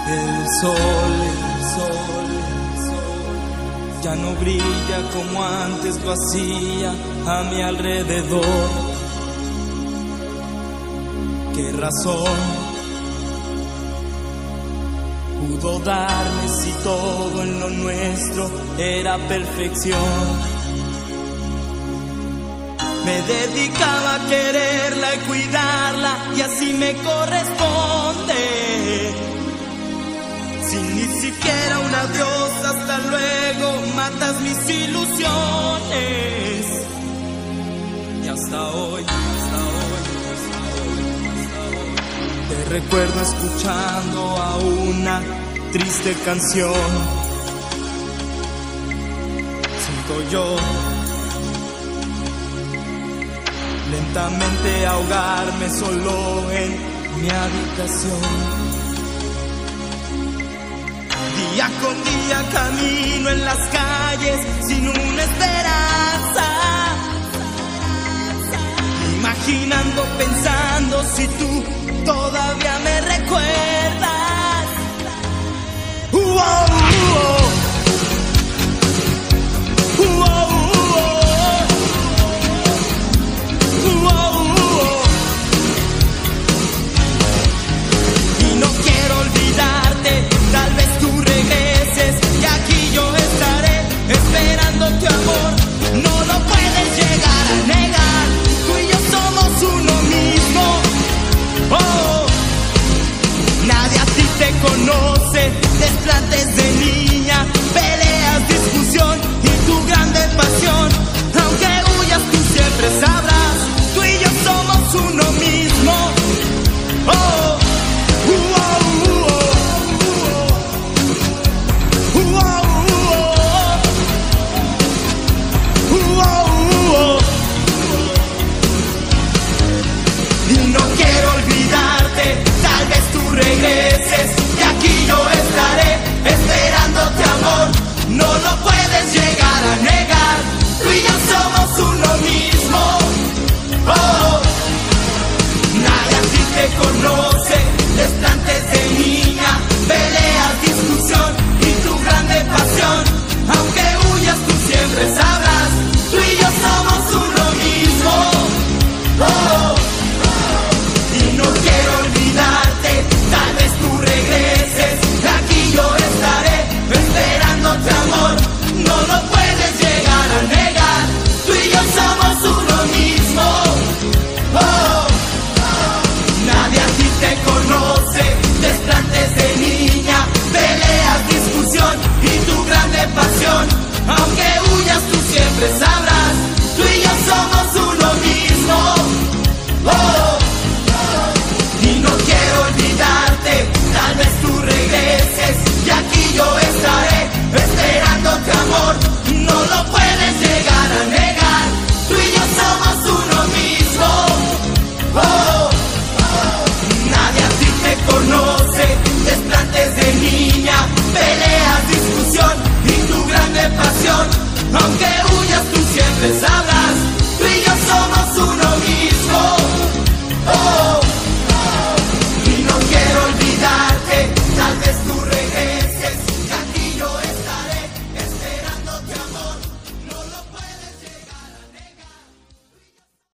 El sol ya no brilla como antes lo hacía a mi alrededor. ¿Qué razón pudo darme si todo en lo nuestro era perfección? Me dedicaba a quererla y cuidarla y así me corresponde. Sin ni siquiera un adiós, hasta luego, matas mis ilusiones. Y hasta hoy, te recuerdo escuchando a una triste canción. Siento yo lentamente ahogarme solo en mi habitación. Día con día camino en las calles sin una esperanza, imaginando, pensando si tú todavía me recuerdas. Y no quiero olvidarte, tal vez tú regreses y aquí yo estaré esperando tu amor. No lo puedes llegar a negar, tú y yo somos uno mismo. Oh, nadie a ti te conoce, desplantes de niña, peleas, discusión y tu grande pasión. Aunque huyas tú siempre sabrás, tú y yo somos uno mismo. Oh, y no quiero olvidarte, tal vez tú regreses y aquí yo estaré esperándote, amor. No lo puedes llegar a negar, tú y yo